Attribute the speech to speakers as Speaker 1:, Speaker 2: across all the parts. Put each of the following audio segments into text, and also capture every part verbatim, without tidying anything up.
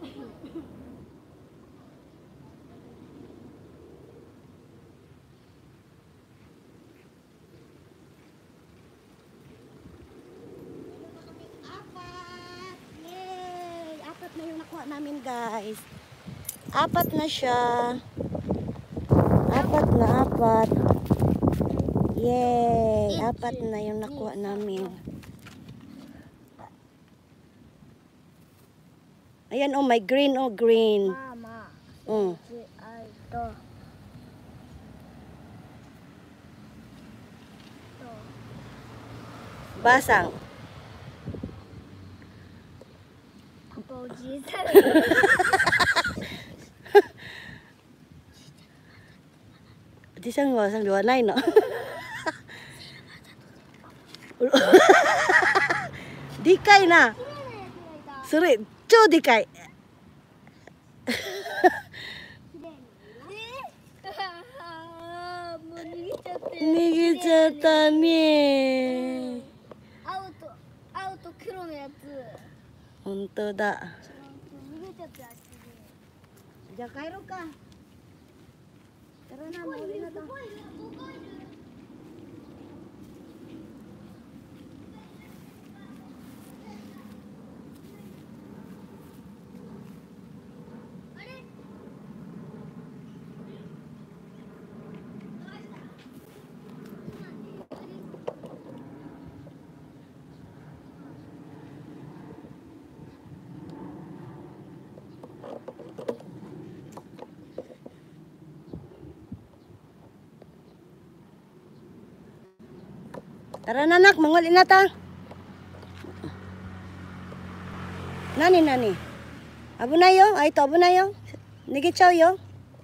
Speaker 1: Apat! Yay! Apat na yung nakuha namin, guys. Apat na siya. Apat na apat. Yay! Apat na yung nakuha namin. Ayan, oh, may green, oh, green.
Speaker 2: Mama.
Speaker 1: Mm.
Speaker 2: Ay, to. To.
Speaker 1: Basang.
Speaker 2: Apo, Jesus.
Speaker 1: Di sang basang dua nai no. Dikai na. Suri, cu dikai. Nigi chata ne.
Speaker 2: 青と青と黒のやつ。
Speaker 1: 本当だ。
Speaker 2: 逃げちゃったやつ。
Speaker 1: じゃあ帰ろうか。Tara na, mauli na to. Tara na, nak, manguli na ta. Nani, nani. Abu na yo, ay to abu na yo. Nigi chow yo.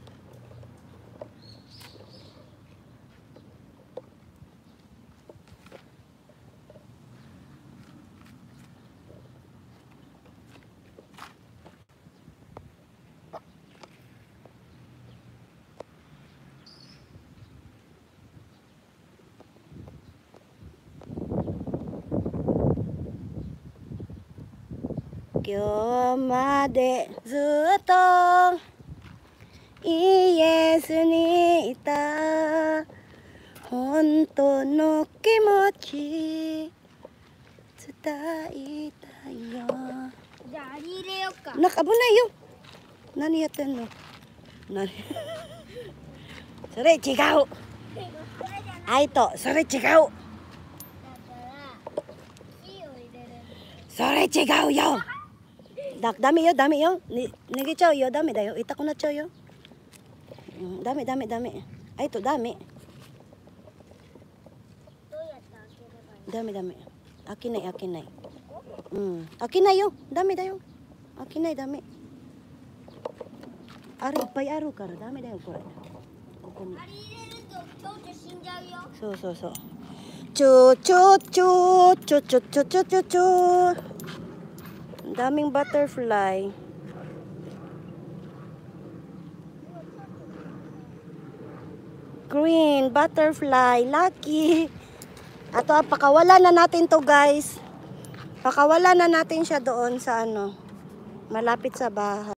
Speaker 1: Kyo made zutto iyesu ni ita honto no kimochi tsutai tai yo.
Speaker 2: じゃあ、アリ入れよっか。
Speaker 1: Nak, abu na yo. Nani yatten no? Nani? Sore, chigao. Ay to, sore, chigao.
Speaker 2: だから火を入れる。
Speaker 1: Sore, chigao yo. Dak, dami yo, dami yo. Ni, nigi chow yo, dami dayo. Ita ko na chow yo. Mm, dami, dami, dami. Ay to, dami.
Speaker 2: どうやって開ければいい？
Speaker 1: Dami, dami. Akinay, akinay. Mm. Akinay yo. Dami dayo. Akinay, dami. Aru, pay aru kara. Dami dayo, kore. Kukum.
Speaker 2: アリ入れると蝶々死んじゃうよ。
Speaker 1: So, so, so. Chu, chu, chu. Chu, chu, chu, chu, chu, chu. Ang daming butterfly. Green butterfly. Lucky. Ato, pakawala na natin to, guys. Pakawala na natin siya doon sa ano. Malapit sa bahay.